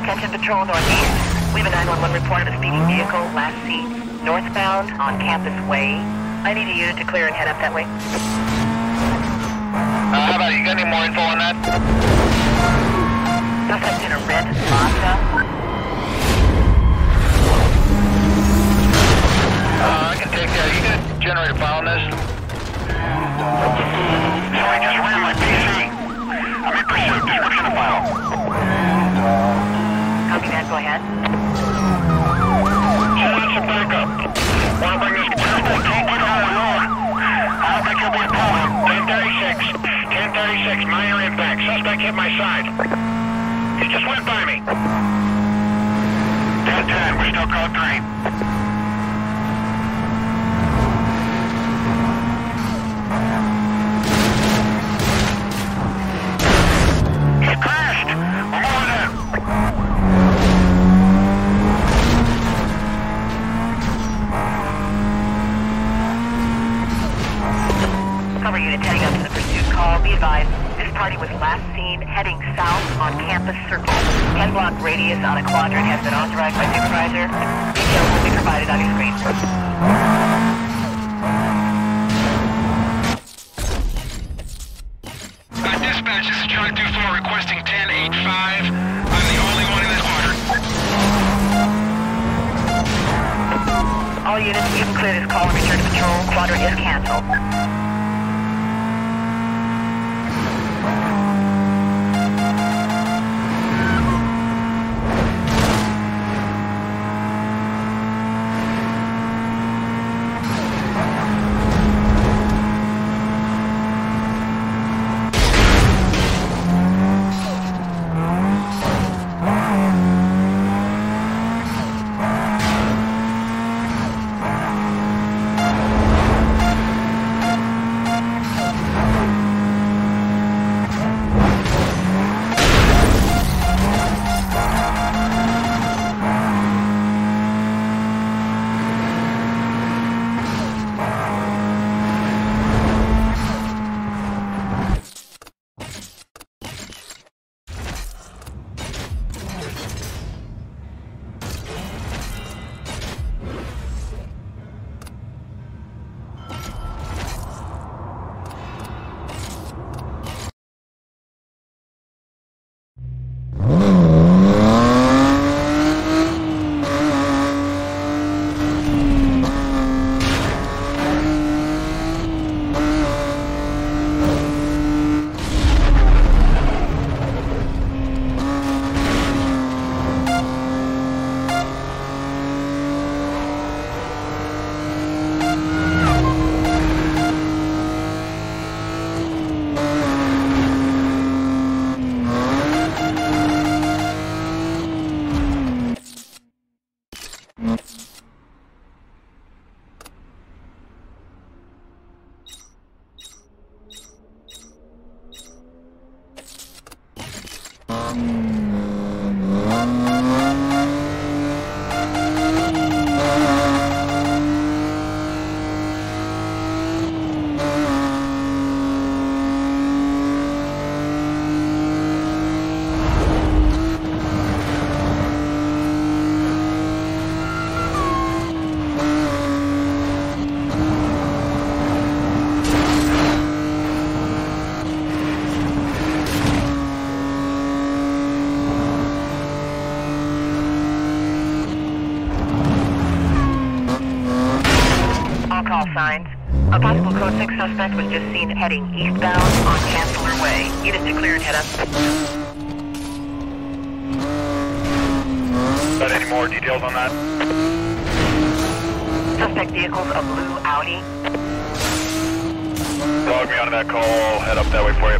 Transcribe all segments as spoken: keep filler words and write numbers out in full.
Attention Patrol Northeast. We have a nine one one report of a speeding vehicle, last seen northbound on Campus Way. I need a unit to clear and head up that way. Uh, how about you got any more info on that? Suspect in a red Mazda. Uh, I can take that. You gonna generate a file on this? Sorry, just ran my P C. I'm in pursuit. Description of file. Copy that, go ahead. Send out some backup. Wanna bring this suspect, can't get all alone. I don't think he'll be a problem. ten thirty-six. ten thirty-six, minor impact. Suspect hit my side. He just went by me. ten ten, we're still code three. He's crashed. We're moving in. Cover unit heading up to the pursuit call. Be advised, this party was last seen heading south on Campus Circle. ten block radius on a quadrant has been authorized by supervisor. Details will be provided on your screen. Uh, dispatch, this is Charlie two four requesting ten eighty-five. I'm the only one in this quadrant. All units, you can clear this call and return to patrol. Quadrant is canceled. Call signs. A possible code six suspect was just seen heading eastbound on Chancellor Way. Units to clear and head up. Got any more details on that? Suspect vehicle's a blue Audi. Log me onto that call. I'll head up that way for you.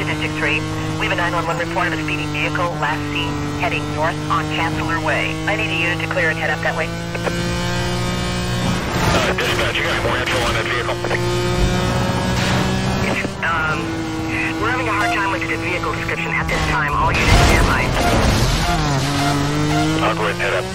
to District three. We have a nine one one report of a speeding vehicle, last seen, heading north on Chancellor Way. I need a unit to clear and head up that way. Uh, dispatch, you got more info on that vehicle? Um, we're having a hard time with the vehicle description at this time. All units stand by. I'll go ahead and head up.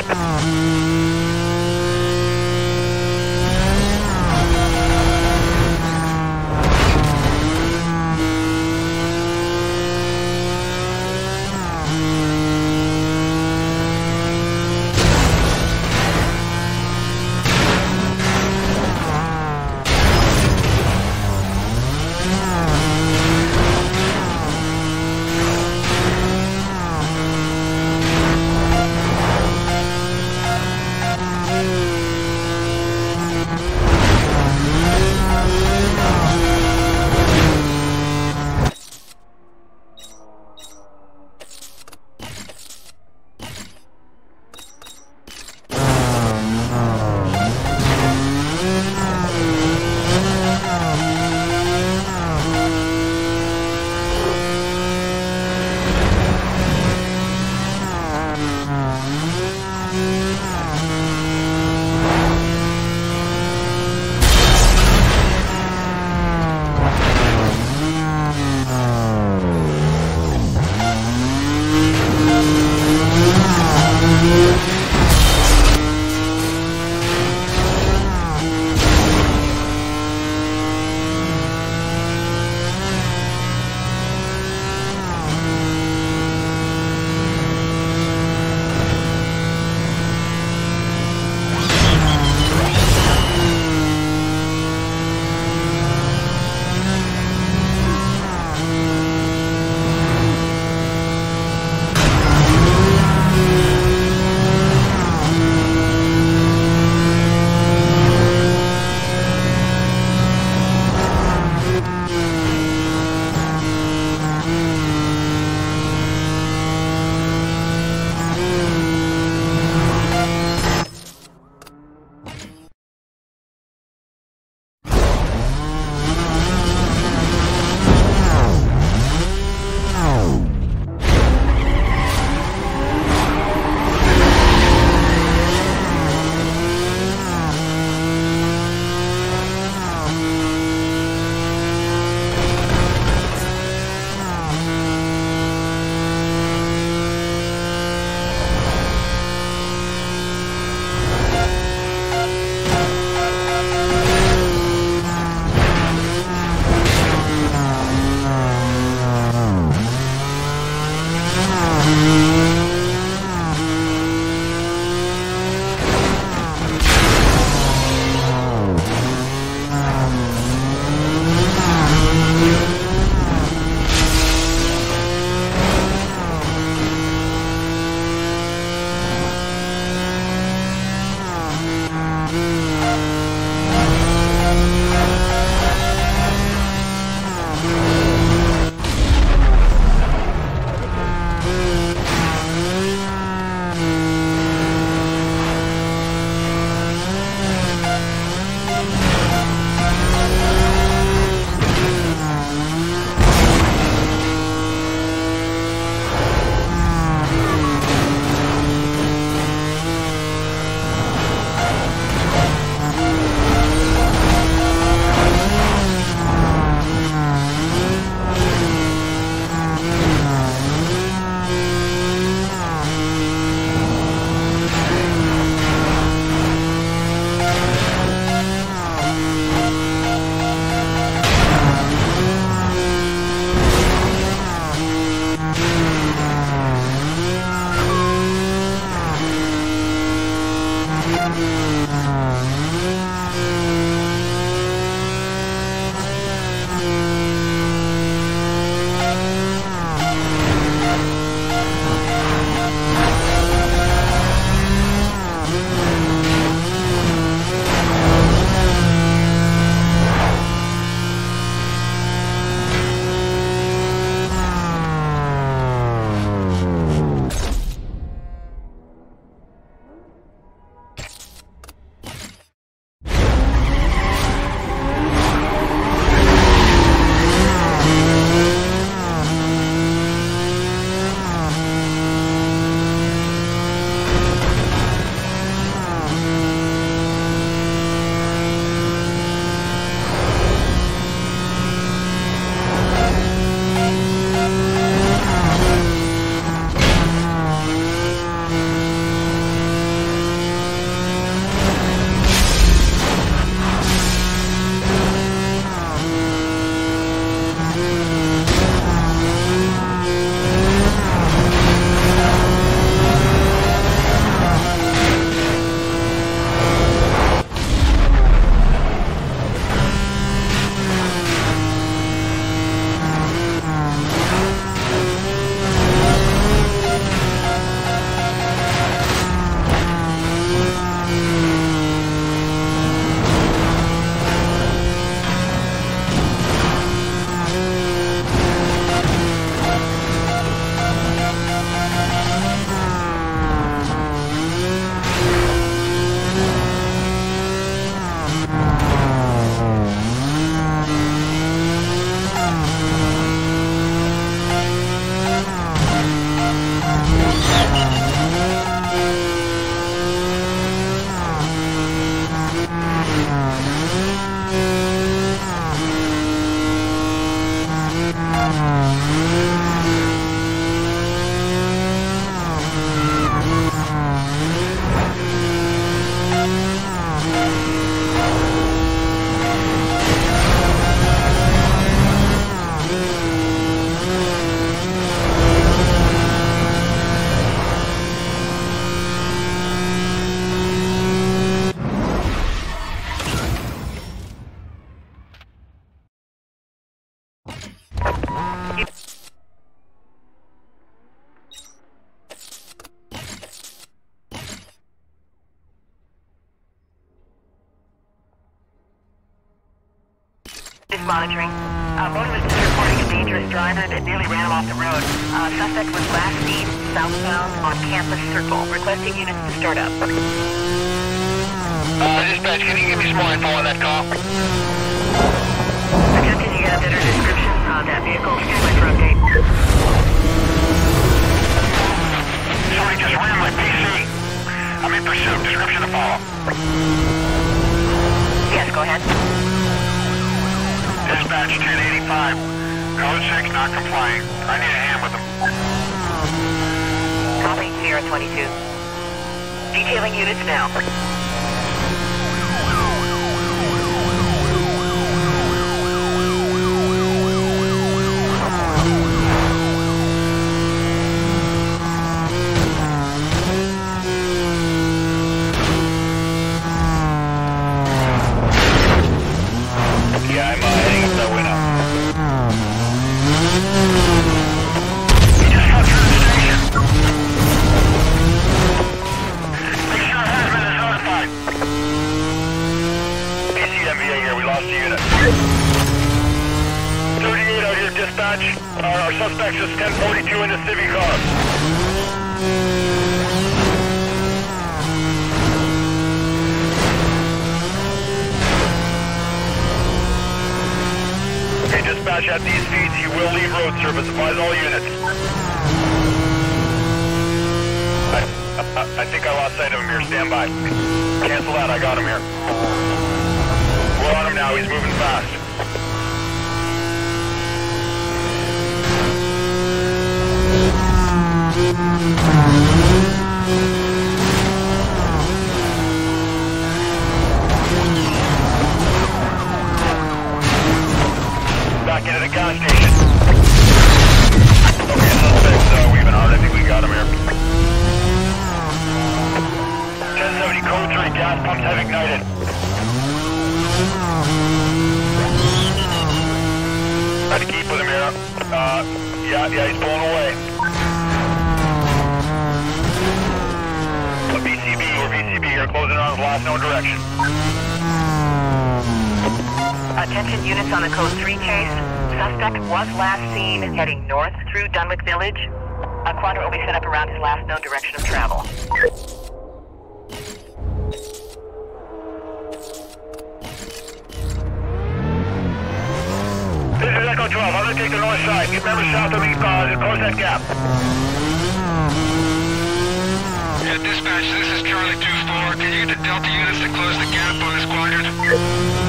monitoring. Uh, motorist is reporting a dangerous driver that nearly ran him off the road. Uh, suspect was last seen southbound on Campus Circle. Requesting units to start up. Uh, dispatch, can you give me some more info on that call? Attempting to get a better description of that vehicle. Stand by for update. Somebody just ran my P C. I'm in pursuit. Description to follow. Yes, go ahead. Dispatch ten eighty-five. Code six not complying. I need a hand with him. Copy, Sierra twenty-two. Detailing units now. Yeah, I'm uh, heading up that window. He just got through the station. Make sure Hazman is notified. P C M V A here, we lost the unit. thirty-eight out here, dispatch. Uh, our suspect is ten forty-two in the Civic car. Okay, dispatch at these speeds, he will leave road service. Advise all units. I, I, I think I lost sight of him here. Stand by. Cancel that. I got him here. We're on him now. He's moving fast. Back into the gas station. Okay, suspect's uh, weaving out. I think we got him here. ten seventy code three, gas pumps have ignited. Try to keep with him here. Uh, yeah, yeah, he's pulling away. A B C B, we're B C B here, closing on his last known direction. Attention units on the code three chase. Suspect was last seen heading north through Dunwick Village. A quadrant will be set up around his last known direction of travel. This is Echo twelve. I'm going to take the north side. Get members south of me, uh, close that gap. Yeah, dispatch, this is Charlie two four. Can you get the Delta units to close the gap on this quadrant?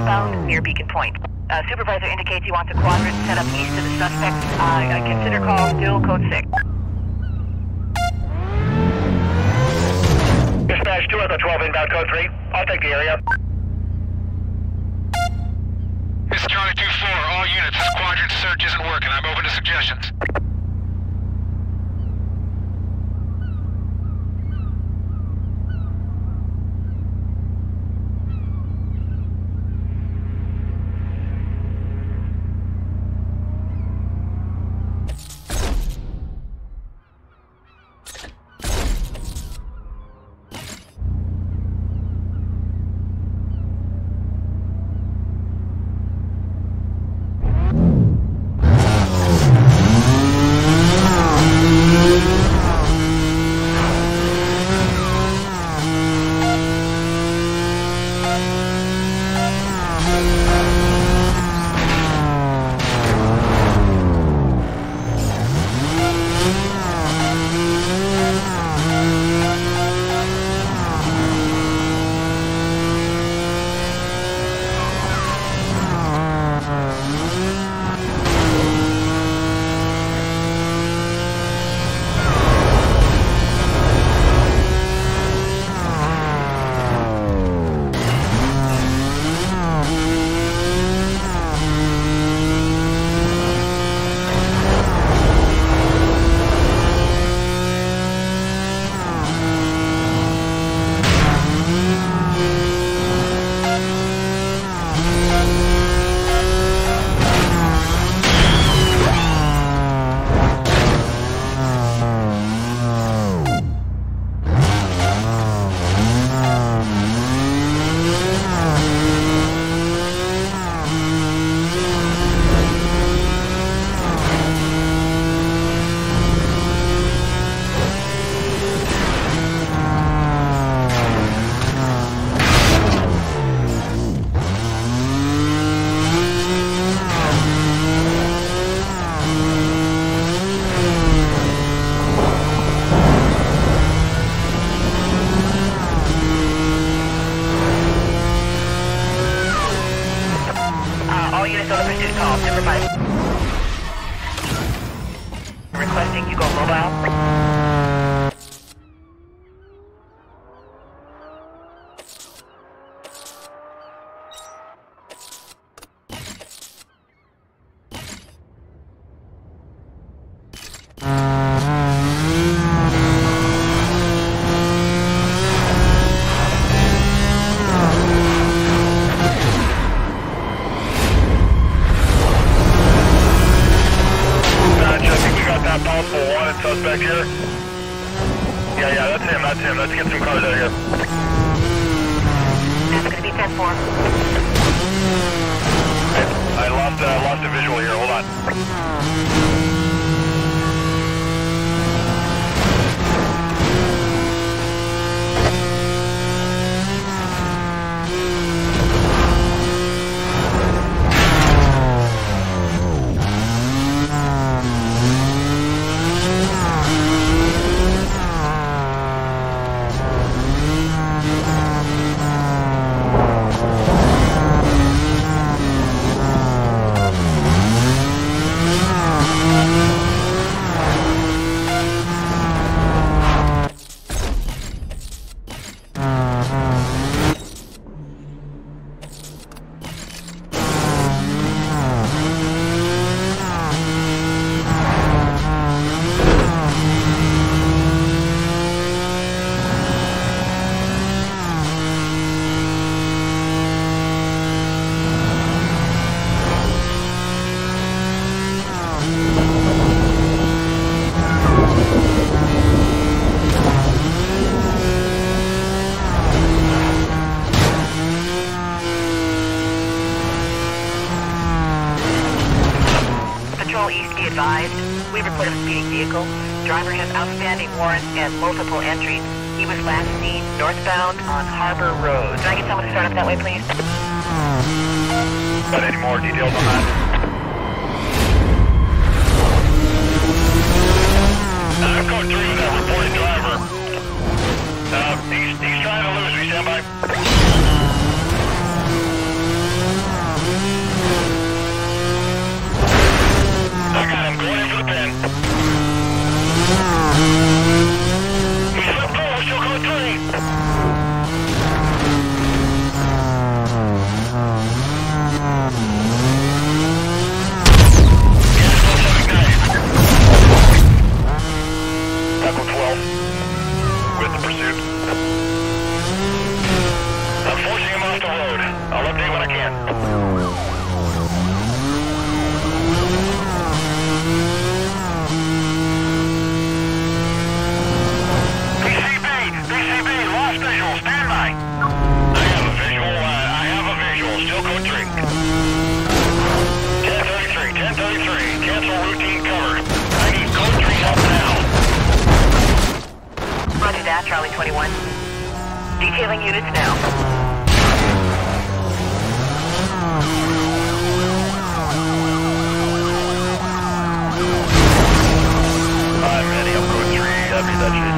southbound near Beacon Point. Uh, supervisor indicates he wants a quadrant set up east of the suspect. Uh, consider call still code six. Dispatch two Echo twelve inbound code three. I'll take the area. This is Charlie two four, all units. This quadrant search isn't working. I'm open to suggestions. All units on the pursuit call. Supervisor. Requesting you go mobile. Suspect here. Yeah, yeah, that's him, that's him. Let's get some cars out of here. That's going to be ten four. I lost, uh, lost a visual here. Hold on. We report a speeding vehicle. Driver has outstanding warrants and multiple entries. He was last seen northbound on Harbor Road. Can I get someone to start up that way, please? Got any more details on that? Uh, code three with that reported driver. Uh, he's, he's trying to lose me. Stand by. I can. B C B, B C B, lost visual, stand by. I have a visual, uh, I have a visual, still code three. ten thirty-three, ten thirty-three, cancel routine cover. I need code three help now. Roger that, Charlie twenty-one. Detailing units now. I'm ready, I'm code three, W Dutchess.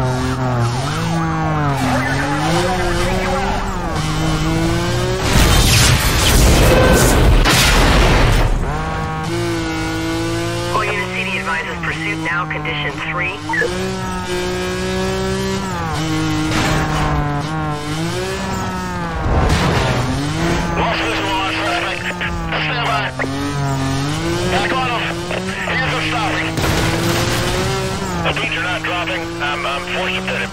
All units C D advises pursuit now, condition three. Lost visual on suspect. Stand by. Back on him. Hands are stopping. The beats are not dropping. I'm, I'm forced to pit him.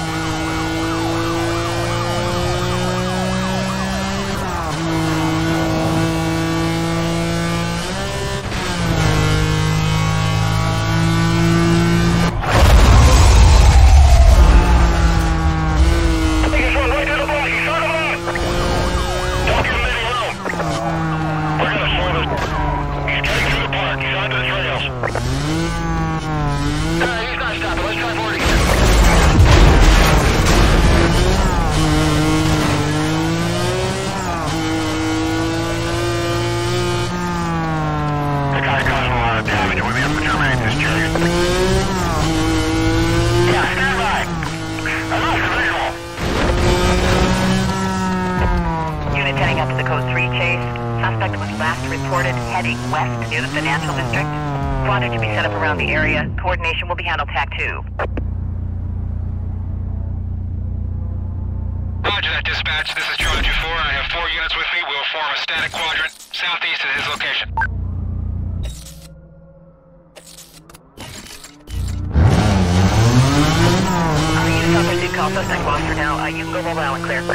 He's run right to the ball. He's on the ball. Don't give him any room. We're gonna slow this. He's cutting through the park. He's onto the trails. Uh, he's not stopping. Let's try forward again. The guy caused a lot of damage. We'll be able to terminate this chariot. Yeah, stand by. I lost the visual. Unit heading up to the code three chase. Suspect was last reported heading west near the financial district. Squadron to be set up around the area. Coordination will be handled T A C two. Roger that, dispatch. This is Charlie two four. I have four units with me. We'll form a static quadrant southeast of his location. Uh, units on pursuit call. Suspect lost for now. Uh, you can go mobile and clear.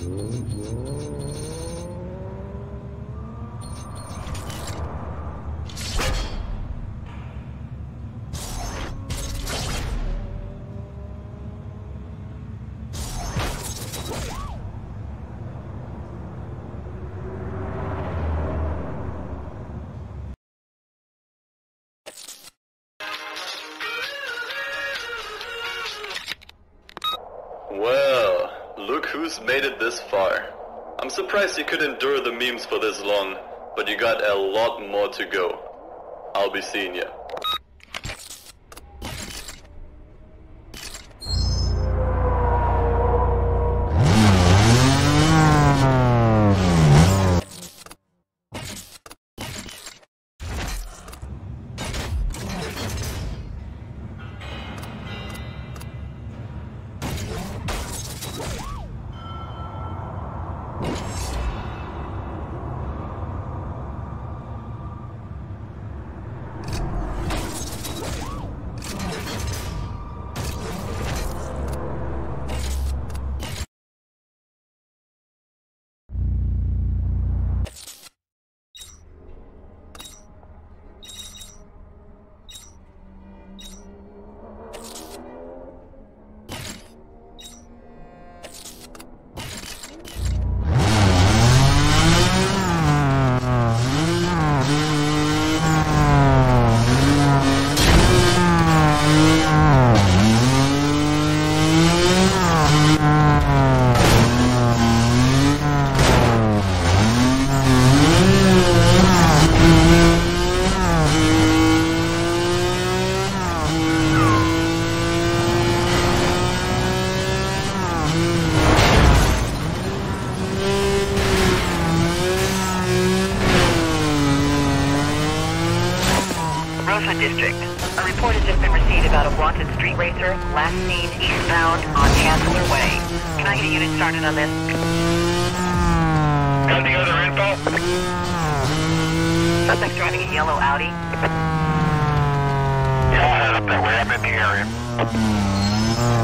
Well, look who's made it this far. I'm surprised you could endure the memes for this long, but you got a lot more to go. I'll be seeing ya. District. A report has just been received about a wanted street racer, last seen eastbound on Chancellor Way. Can I get a unit started on this? Got the other info? Suspect's driving a yellow Audi. Yeah, I'll head up that way. I'm in the area.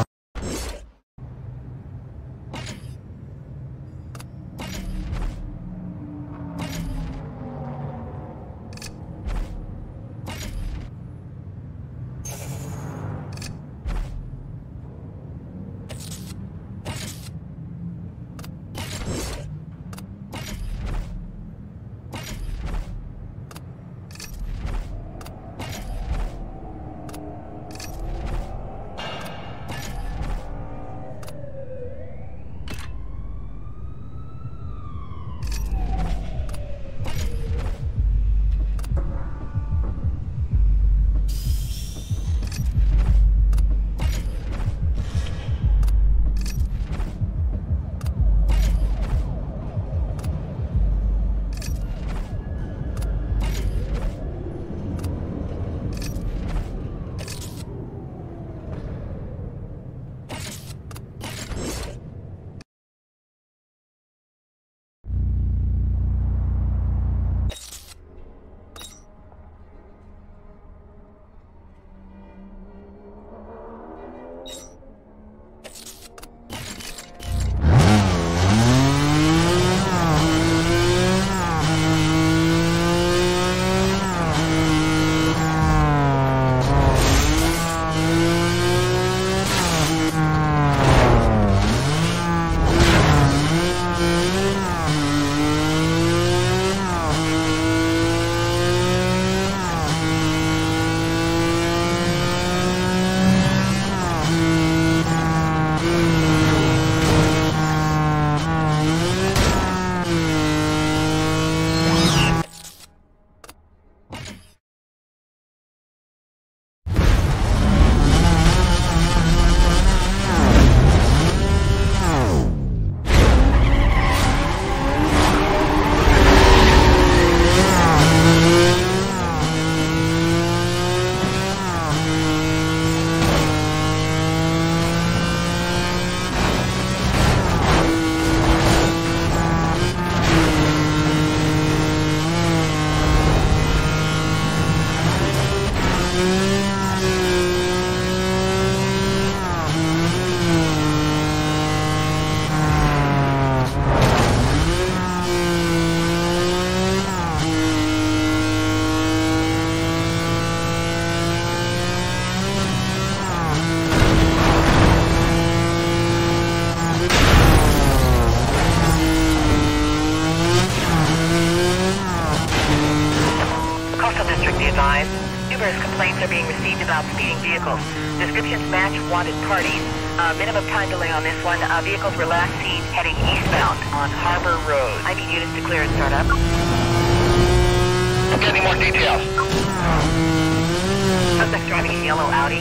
approaching vehicles. Descriptions match wanted parties. Uh, minimum time delay on this one. Uh, vehicles were last seen heading eastbound on Harbor Road. I need units to clear and start up. Get any more details? Suspect's driving a yellow Audi.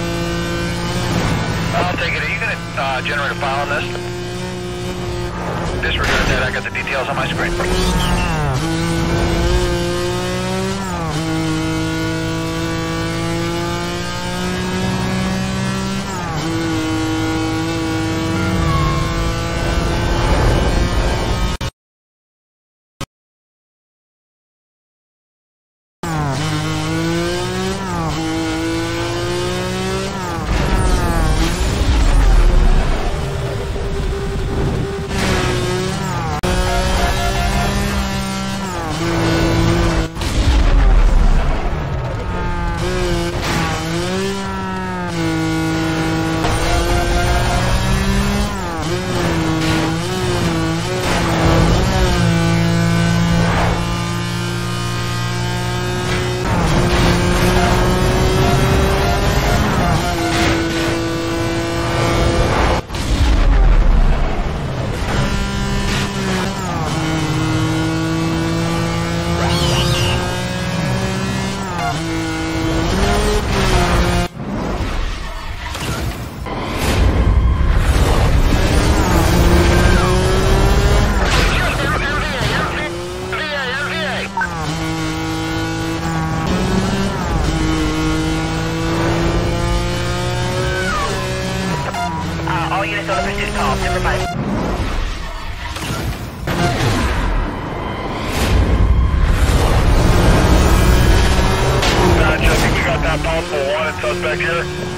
I'll take it. Are you going to uh, generate a file on this? Disregard that. I got the details on my screen. All units on the pursuit call. Supervise. Gotcha. I think we got that possible wanted suspect here.